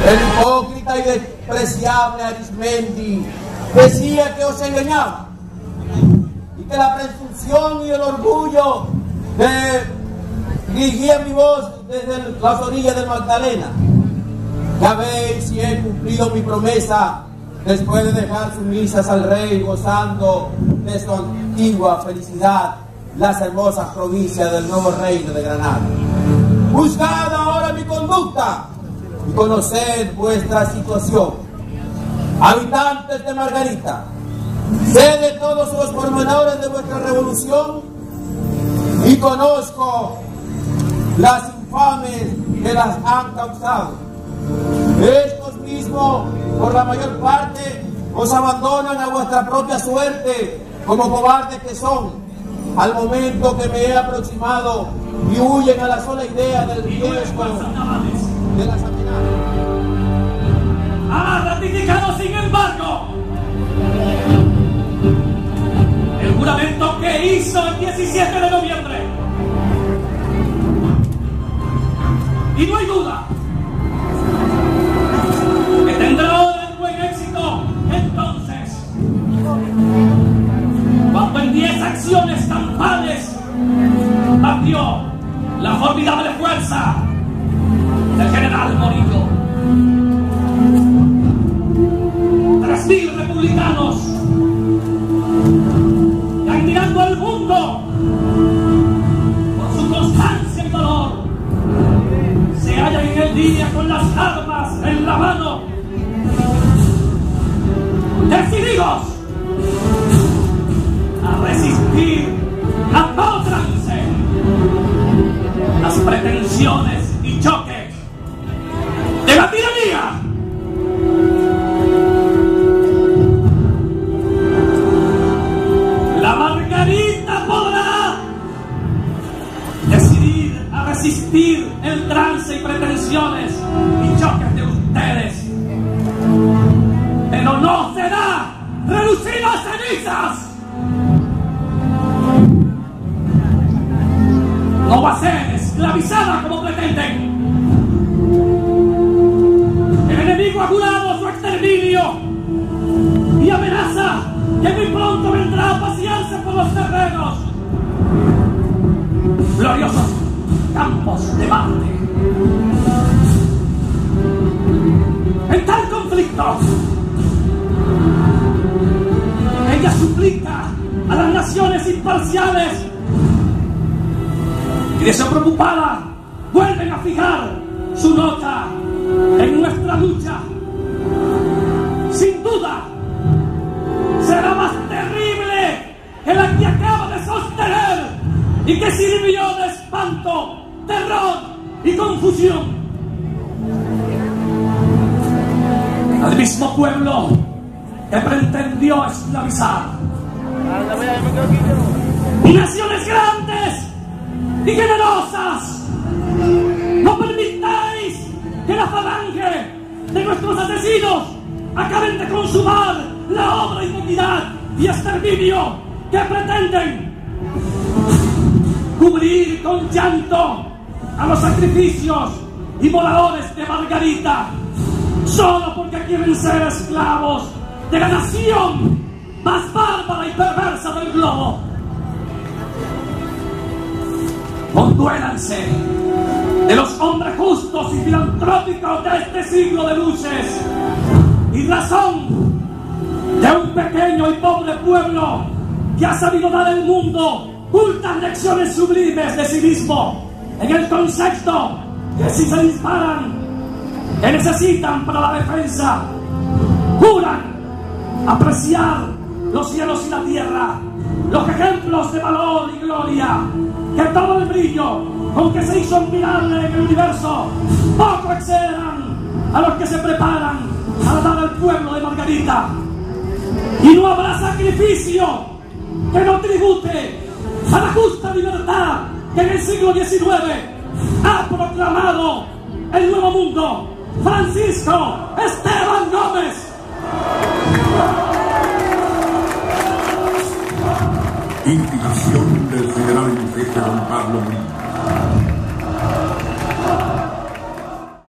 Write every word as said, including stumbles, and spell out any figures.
El hipócrita y despreciable Arismendi decía que os engañaba y que la presunción y el orgullo de dirigían mi voz desde las orillas del Magdalena. Ya veis si he cumplido mi promesa después de dejar sumisas al rey, gozando de su antigua felicidad las hermosas provincias del nuevo reino de Granada. Juzgad ahora mi conducta y conoced vuestra situación. Habitantes de Margarita, sé de todos los pormenores de vuestra revolución y conozco las infames que las han causado. Estos mismos, por la mayor parte, os abandonan a vuestra propia suerte, como cobardes que son, al momento que me he aproximado, y huyen a la sola idea del riesgo de las amenazas. Ha ratificado, sin embargo, el juramento que hizo el diecisiete de noviembre. Y no hay duda que tendrá el buen éxito entonces, cuando en diez acciones campales batió la formidable fuerza del general Morillo. Tres mil republicanos que, admirando al mundo por su constancia y valor, se hallan en el día con las armas en la mano, decididos a resistir a todo trance las pretensiones y choques de la tiranía. La Margarita podrá decidir a resistir el trance y pretensiones y choques de ustedes, pero no será reducido a cenizas. No va a ser esclavizada como pretenden. El enemigo ha jurado su exterminio y amenaza que muy pronto vendrá a pasearse por los terrenos, gloriosos campos de Marte. En tal conflicto, ella suplica a las naciones imparciales y, de ser preocupada, vuelven a fijar su nota en nuestra lucha. Sin duda, será más terrible que la que acaba de sostener y que sirvió de espanto, terror y confusión al mismo pueblo que pretendió esclavizar. Y naciones grandes y generosas, no permitáis que la falange de nuestros asesinos acaben de consumar la obra de iniquidad y exterminio que pretenden. Cubrir con llanto a los sacrificios y moradores de Margarita, solo porque quieren ser esclavos de la nación más bárbara y perversa del globo. Conduélanse de los hombres justos y filantrópicos de este siglo de luces y razón, de un pequeño y pobre pueblo que ha sabido dar al mundo cultas lecciones sublimes de sí mismo, en el concepto que si se disparan, que necesitan para la defensa, juran apreciar los cielos y la tierra, los ejemplos de valor y gloria, que todo el brillo con que se hizo admirable en el universo poco excedan a los que se preparan para dar al pueblo de Margarita. Y no habrá sacrificio que no tribute a la justa libertad que en el siglo diecinueve ha proclamado el nuevo mundo Francisco Esteban Gómez. Intimación del general en jefe don Pablo Morillo.